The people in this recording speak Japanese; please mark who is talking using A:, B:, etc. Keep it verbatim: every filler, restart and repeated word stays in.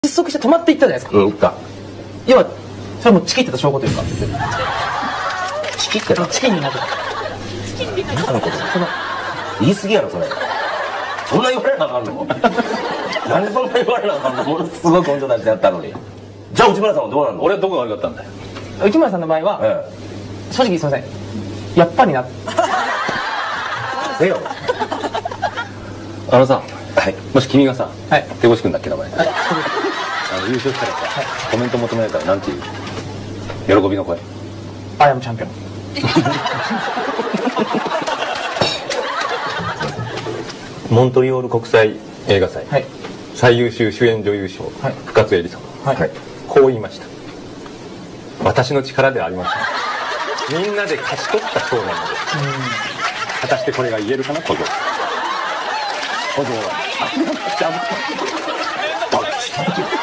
A: 失速して止まっていったじゃないですか。
B: うん、いった。
A: 要はそれもチキってた証拠というか、
B: チキってた。
A: チキンになってた。
B: 何のこと？その言い過ぎやろそれ。そんな言われなあかんの？なんでそんな言われなあかんの？ものすごい根性出してやったのに。じゃあ内村さんはどうなの？
C: 俺はどこが悪かったんだよ。
A: 内村さんの場合は、
B: え
A: 正直すいません、やっぱりな。
B: え。えよ。
C: あのさ、
B: はい。
C: もし君がさ、
A: はい
C: 手越くんだっけ名前。
A: はい
C: あの優勝したらさ、コメント求められたらなんていう？喜びの声。
A: アイアムチャンピオン。
C: モントリオール国際映画祭、
A: はい、
C: 最優秀主演女優賞、
A: はい、
C: 深津絵里さん、
A: はい、
C: こう言いました。私の力ではありません。みんなで勝ち取った賞なので、果たしてこれが言えるかな、小僧。小僧は。